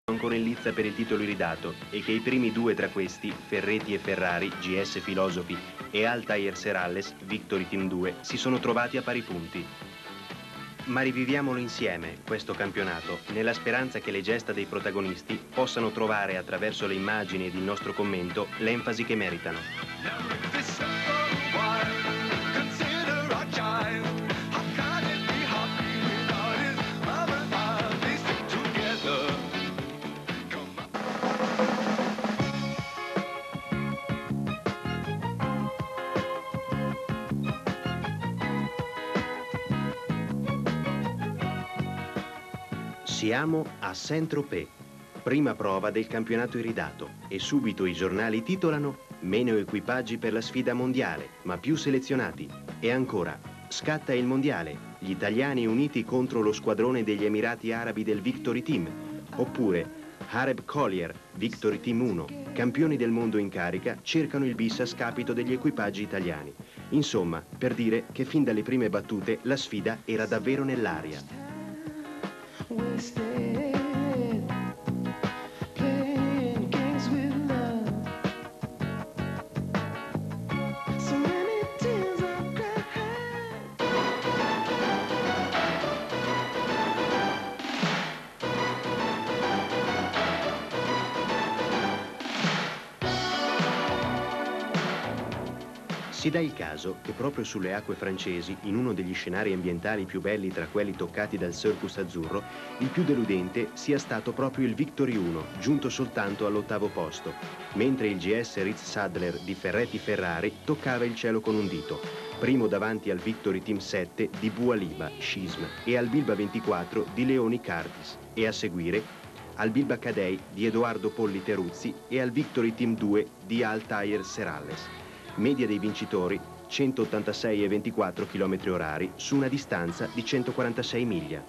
ancora in lizza per il titolo iridato e che i primi due tra questi, Ferretti e Ferrari, GS Philosophy e Altair Serales, Victory Team 2, si sono trovati a pari punti. Ma riviviamolo insieme, questo campionato, nella speranza che le gesta dei protagonisti possano trovare attraverso le immagini ed il nostro commento l'enfasi che meritano. Siamo a Saint-Tropez, prima prova del campionato iridato, e subito i giornali titolano meno equipaggi per la sfida mondiale, ma più selezionati. E ancora, scatta il mondiale, gli italiani uniti contro lo squadrone degli Emirati Arabi del Victory Team. Oppure, Hareb Collier, Victory Team 1, campioni del mondo in carica, cercano il bis a scapito degli equipaggi italiani. Insomma, per dire che fin dalle prime battute la sfida era davvero nell'aria. Si dà il caso che proprio sulle acque francesi, in uno degli scenari ambientali più belli tra quelli toccati dal Circus Azzurro, il più deludente sia stato proprio il Victory 1, giunto soltanto all'8° posto, mentre il GS Ritz Sadler di Ferretti Ferrari toccava il cielo con un dito, primo davanti al Victory Team 7 di Boualiba, Schism, e al Bilba 24 di Leoni Curtis, e a seguire al Bilba Cadei di Edoardo Polli Teruzzi e al Victory Team 2 di Altair Serales. Media dei vincitori 186,24 km/h su una distanza di 146 miglia.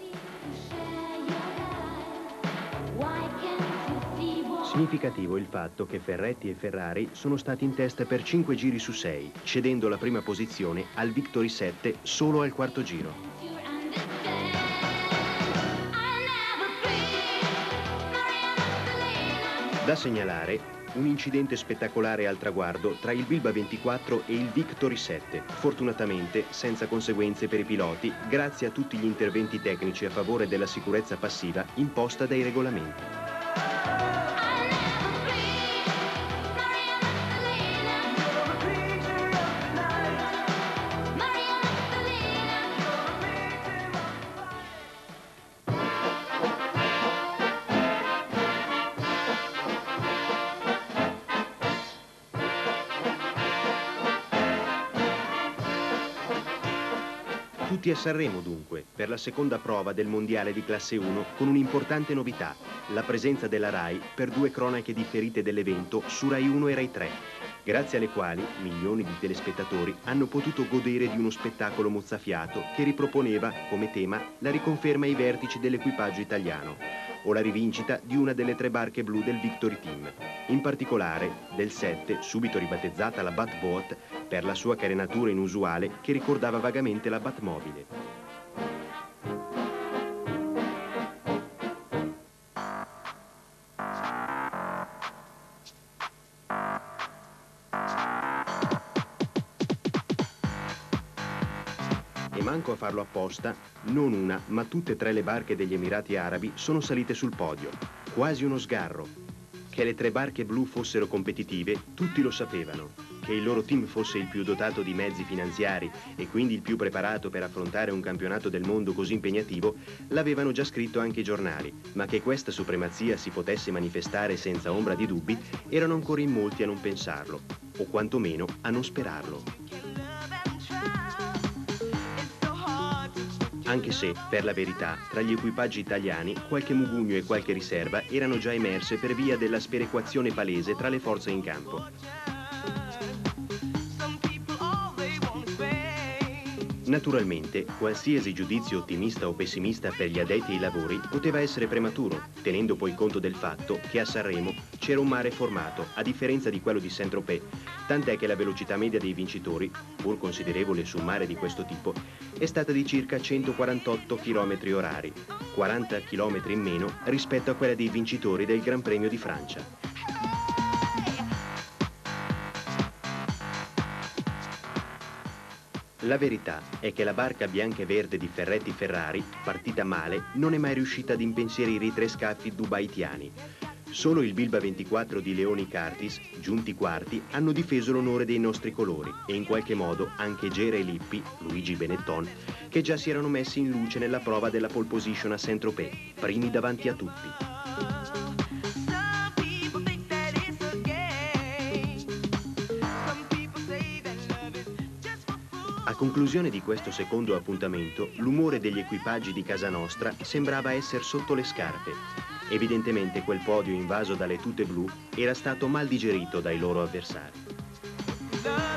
Significativo il fatto che Ferretti e Ferrari sono stati in testa per 5 giri su 6, cedendo la prima posizione al Victory 7 solo al quarto giro. Da segnalare un incidente spettacolare al traguardo tra il Bilba 24 e il Victory 7, fortunatamente senza conseguenze per i piloti, grazie a tutti gli interventi tecnici a favore della sicurezza passiva imposta dai regolamenti. Tutti a Sanremo dunque, per la seconda prova del mondiale di classe 1 con un'importante novità, la presenza della RAI per 2 cronache differite dell'evento su Rai 1 e Rai 3, grazie alle quali milioni di telespettatori hanno potuto godere di uno spettacolo mozzafiato che riproponeva come tema la riconferma ai vertici dell'equipaggio italiano o la rivincita di una delle 3 barche blu del Victory Team, in particolare del 7, subito ribattezzata la Batboat per la sua carenatura inusuale che ricordava vagamente la Batmobile. E manco a farlo apposta, non una, ma tutte e 3 le barche degli Emirati Arabi sono salite sul podio. Quasi uno sgarro. Che le 3 barche blu fossero competitive, tutti lo sapevano. Che il loro team fosse il più dotato di mezzi finanziari e quindi il più preparato per affrontare un campionato del mondo così impegnativo, l'avevano già scritto anche i giornali. Ma che questa supremazia si potesse manifestare senza ombra di dubbi, erano ancora in molti a non pensarlo, o quantomeno a non sperarlo. Anche se, per la verità, tra gli equipaggi italiani qualche mugugno e qualche riserva erano già emerse per via della sperequazione palese tra le forze in campo. Naturalmente, qualsiasi giudizio ottimista o pessimista per gli addetti ai lavori poteva essere prematuro, tenendo poi conto del fatto che a Sanremo c'era un mare formato, a differenza di quello di Saint-Tropez, tant'è che la velocità media dei vincitori, pur considerevole su un mare di questo tipo, è stata di circa 148 km/h, 40 km in meno rispetto a quella dei vincitori del Gran Premio di Francia. La verità è che la barca bianca e verde di Ferretti Ferrari, partita male, non è mai riuscita ad impensierire i tre scaffi dubaitiani. Solo il Bilba 24 di Leoni Curtis, giunti quarti, hanno difeso l'onore dei nostri colori e in qualche modo anche Gera e Lippi, Luigi Benetton, che già si erano messi in luce nella prova della pole position a Saint-Tropez, primi davanti a tutti. A conclusione di questo secondo appuntamento, l'umore degli equipaggi di casa nostra sembrava essere sotto le scarpe. Evidentemente quel podio invaso dalle tute blu era stato mal digerito dai loro avversari.